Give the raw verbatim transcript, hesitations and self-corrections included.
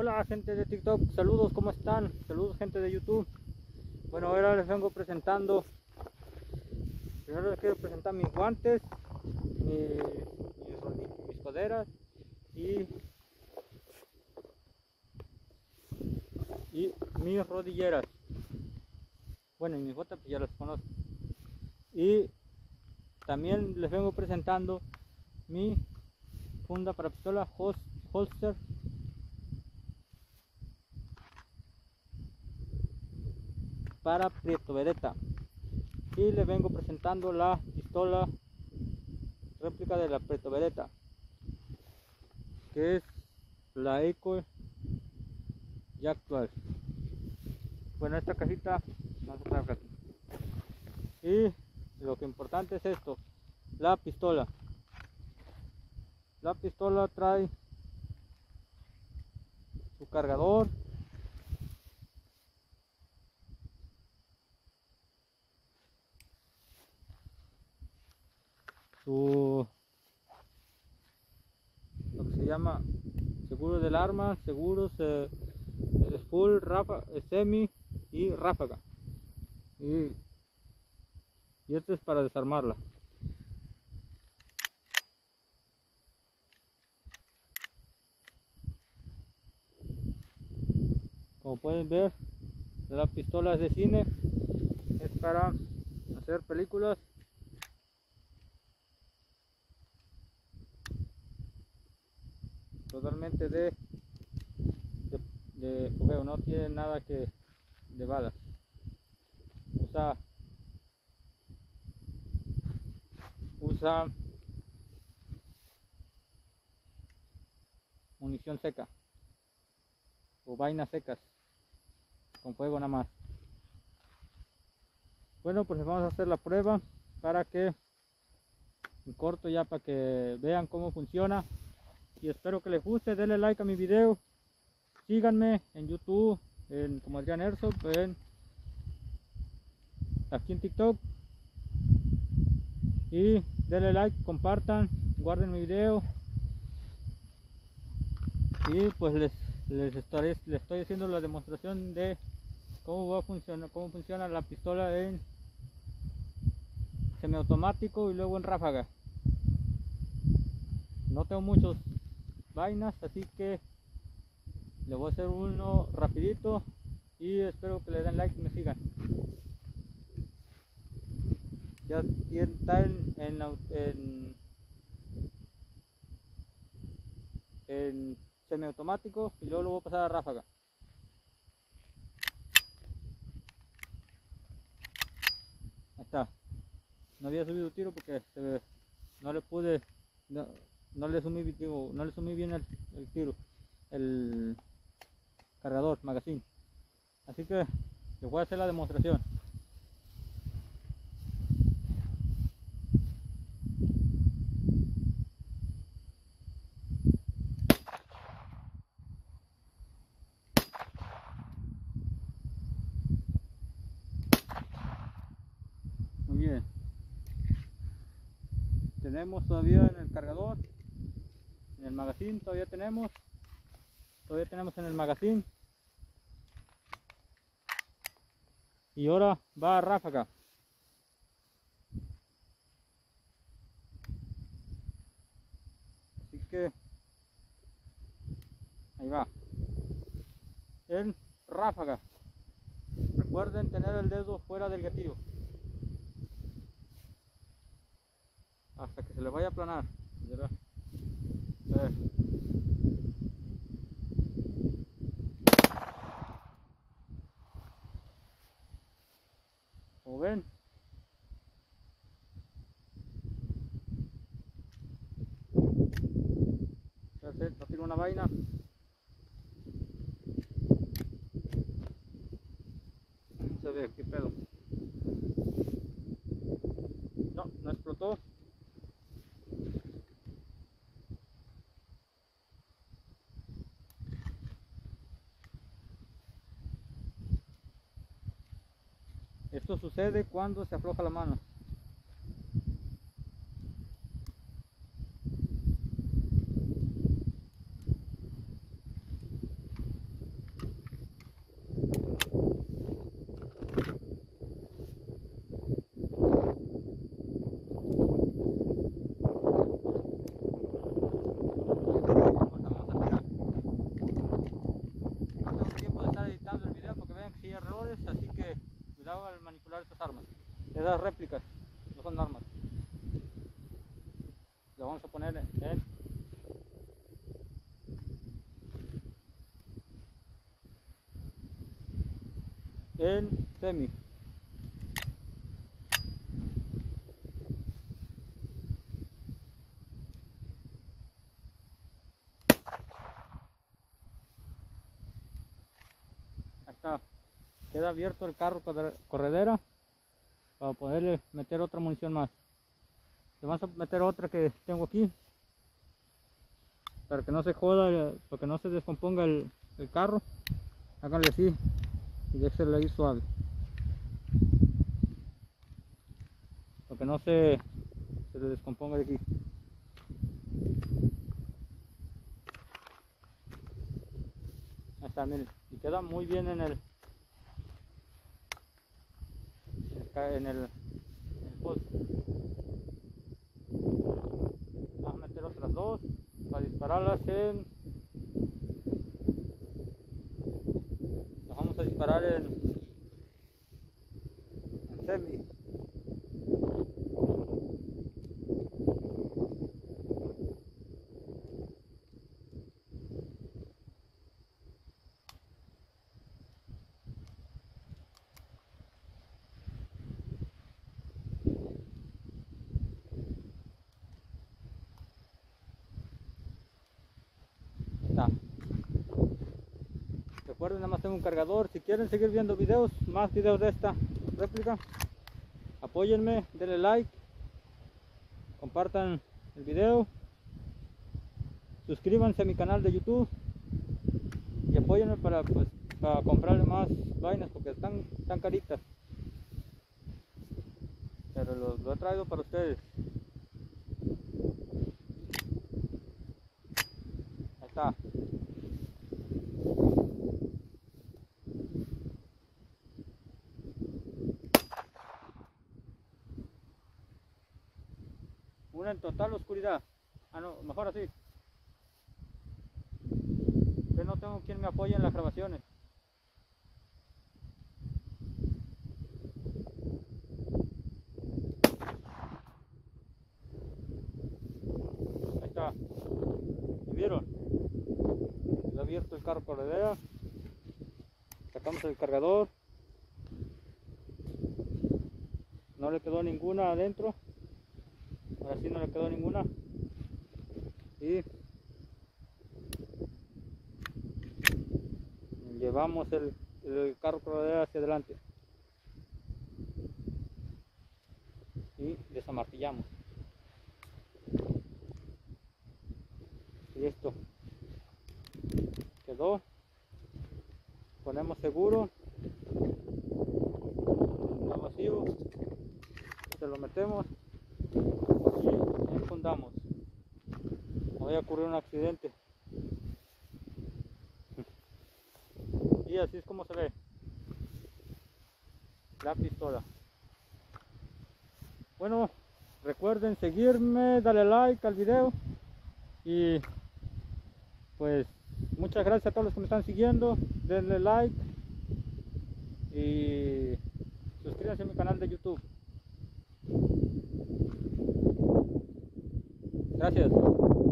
Hola gente de TikTok, saludos, ¿cómo están? Saludos gente de YouTube. Bueno, ahora les vengo presentando. Primero les quiero presentar mis guantes, mi, mis, mis coderas y, y mis rodilleras. Bueno, y mis botas pues ya las conozco. Y también les vengo presentando mi funda para pistola hol holster para Prieto Beretta, y les vengo presentando la pistola réplica de la Prieto Beretta, que es la Eco Jack doce. Bueno, esta cajita vamos a traer aquí. Y lo que importante es esto: la pistola. La pistola trae su cargador, su lo que se llama seguro del arma, seguros eh, full, ráfaga, semi y ráfaga, y, y esto es para desarmarla. Como pueden ver, la pistola es de cine, es para hacer películas. Totalmente de, de, de fogueo, no tiene nada que de balas. Usa, usa munición seca o vainas secas con fuego nada más. Bueno, pues vamos a hacer la prueba para que en corto, ya para que vean cómo funciona, y espero que les guste. Denle like a mi video, síganme en YouTube en, como Adrián Airsoft, en, aquí en TikTok, y denle like, compartan, guarden mi video, y pues les, les, estaré, les estoy haciendo la demostración de cómo va a funcionar, cómo funciona la pistola en semiautomático y luego en ráfaga. No tengo muchos vainas, así que le voy a hacer uno rapidito y espero que le den like y me sigan. Ya está en, en, en, en semiautomático y luego lo voy a pasar a ráfaga. Ahí está. No había subido tiro porque eh, no le pude, no, no le sumí, digo, no le sumí bien el, el tiro, el cargador, magazine. Así que les voy a hacer la demostración. Muy bien. Tenemos todavía en el cargador, en el magazine todavía tenemos, todavía tenemos en el magazine. Y ahora va a ráfaga. Así que ahí va. En ráfaga. Recuerden tener el dedo fuera del gatillo hasta que se le vaya a aplanar. A ver. Como ven, no tiene una vaina. Se ve, qué pedo. No, no explotó. Esto sucede cuando se afloja la mano. en semi. Ahí está, queda abierto el carro corredera para poderle meter otra munición más. Le vamos a meter otra que tengo aquí para que no se joda, para que no se descomponga el, el carro. Háganle así y déjenle ahí suave para que no se, se le descomponga de aquí. Ahí está, miren, y queda muy bien en el en el, en el post. Vamos a meter otras dos para dispararlas en las vamos a disparar en, en semi. Está. Recuerden, nada más tengo un cargador. Si quieren seguir viendo videos, más videos de esta réplica, apóyenme, denle like, compartan el video, suscríbanse a mi canal de YouTube y apóyenme para, pues, para comprarle más vainas porque están tan caritas, pero lo, lo he traído para ustedes. Ahí está. Una en total oscuridad. Ah, no, mejor así. Que no tengo quien me apoye en las grabaciones. Ahí está. ¿Vieron? He abierto el carro corredera. Sacamos el cargador. No le quedó ninguna adentro. Ahora sí no le quedó ninguna. Y llevamos el, el carro corredera hacia adelante. Y desamartillamos. Listo. Quedó. Ponemos seguro. Está vacío. Se lo metemos y enfundamos. No vaya a ocurrir un accidente. Y así es como se ve la pistola. Bueno, recuerden seguirme, darle like al video y pues muchas gracias a todos los que me están siguiendo. Denle like y suscríbanse a mi canal de YouTube. Gracias.